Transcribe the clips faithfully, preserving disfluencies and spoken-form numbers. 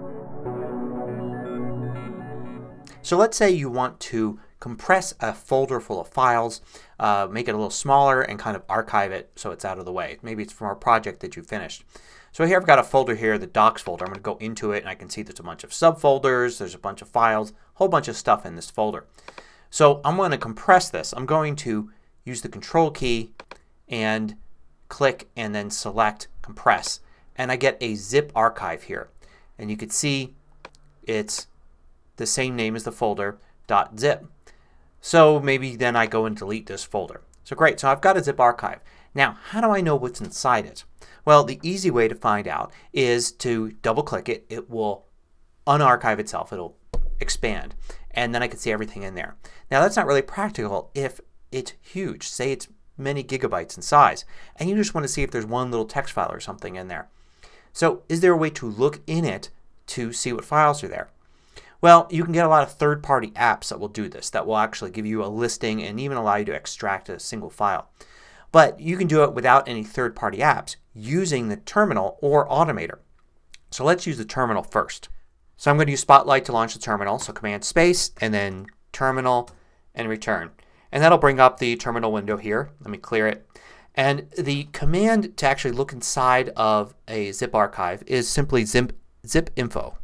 So let's say you want to compress a folder full of files, uh, make it a little smaller and kind of archive it so it's out of the way. Maybe it's from a project that you finished. So here I've got a folder here, the docs folder. I'm going to go into it and I can see there's a bunch of subfolders, there's a bunch of files, a whole bunch of stuff in this folder. So I'm going to compress this. I'm going to use the control key and click and then select compress. And I get a zip archive here. And you can see it's the same name as the folder, .zip. So maybe then I go and delete this folder. So great. So I've got a zip archive. Now how do I know what's inside it? Well, the easy way to find out is to double click it. It will unarchive itself. It will expand. And then I can see everything in there. Now that's not really practical if it's huge. Say it's many gigabytes in size and you just want to see if there's one little text file or something in there. So is there a way to look in it to see what files are there? Well, you can get a lot of third-party apps that will do this. That will actually give you a listing and even allow you to extract a single file. But you can do it without any third-party apps using the terminal or Automator. So let's use the terminal first. So I'm going to use Spotlight to launch the terminal. So Command Space and then Terminal and Return. And that'll bring up the terminal window here. Let me clear it. And the command to actually look inside of a zip archive is simply zip, zip info.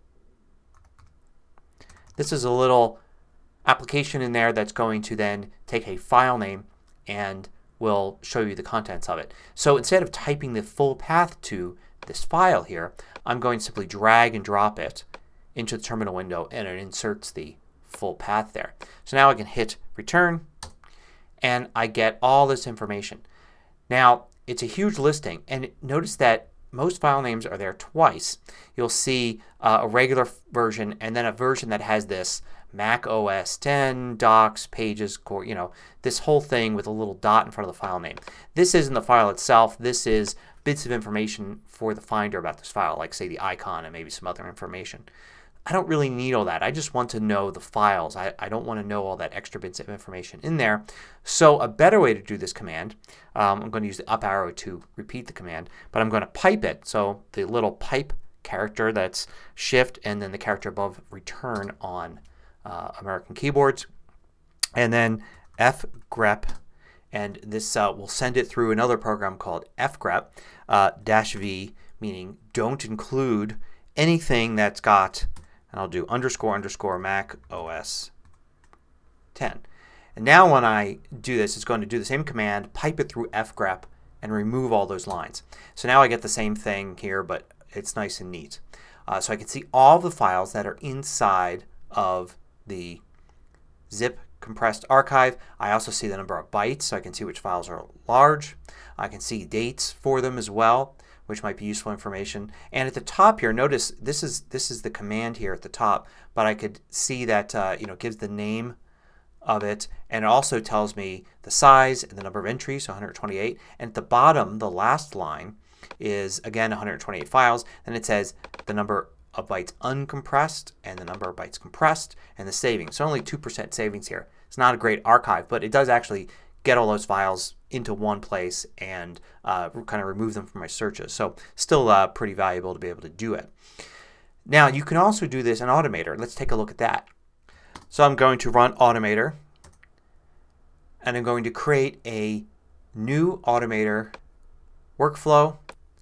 This is a little application in there that's going to then take a file name and will show you the contents of it. So instead of typing the full path to this file here, I'm going to simply drag and drop it into the terminal window and it inserts the full path there. So now I can hit return and I get all this information. Now it's a huge listing and notice that most file names are there twice. You'll see uh, a regular version and then a version that has this Mac O S ten, docs, pages, core, you know, this whole thing with a little dot in front of the file name. This isn't the file itself. This is bits of information for the Finder about this file, like say the icon and maybe some other information. I don't really need all that. I just want to know the files. I, I don't want to know all that extra bits of information in there. So a better way to do this command, um, I'm going to use the up arrow to repeat the command, but I'm going to pipe it. So the little pipe character that's shift and then the character above return on uh, American keyboards. And then fgrep, and this uh, will send it through another program called fgrep uh, dash v, meaning don't include anything that's got, and I'll do underscore underscore Mac O S ten. And now when I do this it's going to do the same command, pipe it through fgrep and remove all those lines. So now I get the same thing here but it's nice and neat. Uh, so I can see all the files that are inside of the zip compressed archive. I also see the number of bytes so I can see which files are large. I can see dates for them as well, which might be useful information. And at the top here notice this is this is the command here at the top, but I could see that uh, you know, it gives the name of it and it also tells me the size and the number of entries, so one hundred twenty-eight. And at the bottom the last line is again one hundred twenty-eight files and it says the number of bytes uncompressed and the number of bytes compressed and the savings. So only two percent savings here. It's not a great archive but it does actually get all those files into one place and uh, kind of remove them from my searches. So still uh, pretty valuable to be able to do it. Now you can also do this in Automator. Let's take a look at that. So I'm going to run Automator and I'm going to create a new Automator workflow.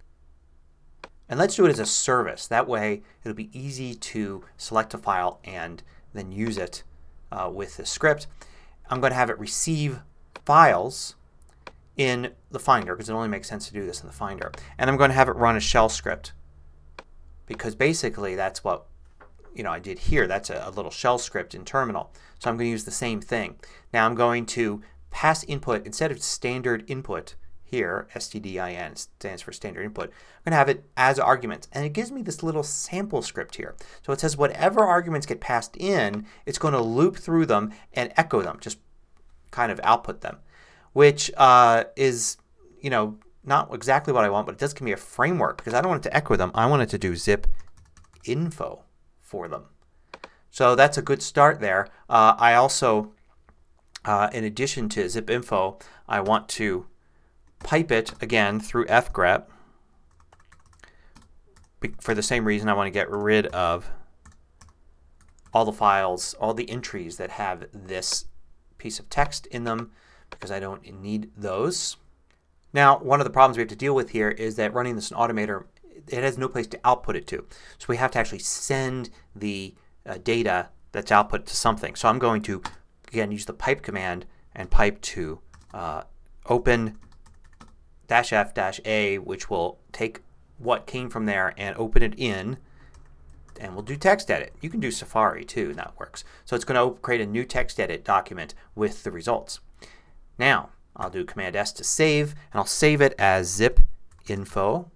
And let's do it as a service. That way it'll be easy to select a file and then use it uh, with the script. I'm going to have it receive files in the Finder because it only makes sense to do this in the Finder. And I'm going to have it run a shell script because basically that's what you know I did here. That's a, a little shell script in Terminal. So I'm going to use the same thing. Now I'm going to pass input instead of standard input here, S T D I N stands for standard input. I'm going to have it as arguments and it gives me this little sample script here. So it says whatever arguments get passed in it's going to loop through them and echo them, just kind of output them, which uh, is you know not exactly what I want but it does give me a framework because I don't want it to echo them. I want it to do zip info for them. So that's a good start there. Uh, I also uh, in addition to zip info I want to pipe it again through fgrep for the same reason I want to get rid of all the files, all the entries that have this piece of text in them because I don't need those. Now one of the problems we have to deal with here is that running this in Automator, it has no place to output it to. So we have to actually send the uh, data that's output to something. So I'm going to again use the pipe command and pipe to uh, open dash F dash A, which will take what came from there and open it in, and we'll do text edit. You can do Safari too and that works. So it's going to create a new text edit document with the results. Now I'll do Command S to save, and I'll save it as zip info.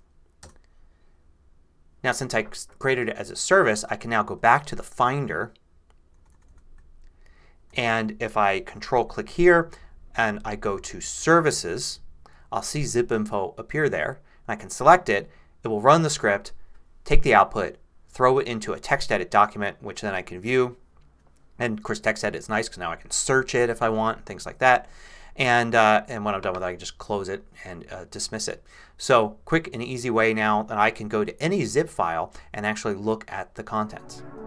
Now since I created it as a service, I can now go back to the Finder, and if I control click here and I go to Services, I'll see zip info appear there. And I can select it. It will run the script, take the output, throw it into a text edit document, which then I can view. And of course text edit is nice because now I can search it if I want, things like that. And, uh, and when I'm done with it I can just close it and uh, dismiss it. So quick and easy way now that I can go to any zip file and actually look at the contents.